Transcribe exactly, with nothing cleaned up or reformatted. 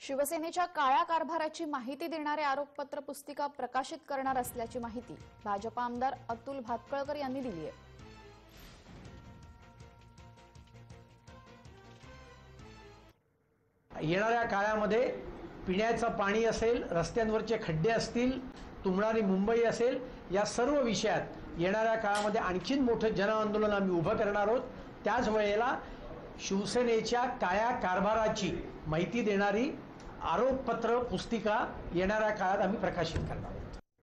शिवसेनेच्या काळ्या कारभाराची माहिती देणारे आरोपपत्र पुस्तिका प्रकाशित करणार असल्याची माहिती भाजप आमदार अतुल भातखळकर यांनी दिली आहे। येणाऱ्या काळामध्ये पिण्याचं पाणी असेल, रस्त्यांवरचे खड्डे असतील, तुंबणारी मुंबई असेल, या सर्व विषयात येणाऱ्या काळामध्ये आणखीन मोठं जन आंदोलन आम्ही उभं करणार आहोत। त्याच वेळेला शिवसेनेच्या काळ्या कारभाराची माहिती देणारी आरोपपत्र पुस्तिका येणाऱ्या काळात आम्ही प्रकाशित करणार आहोत।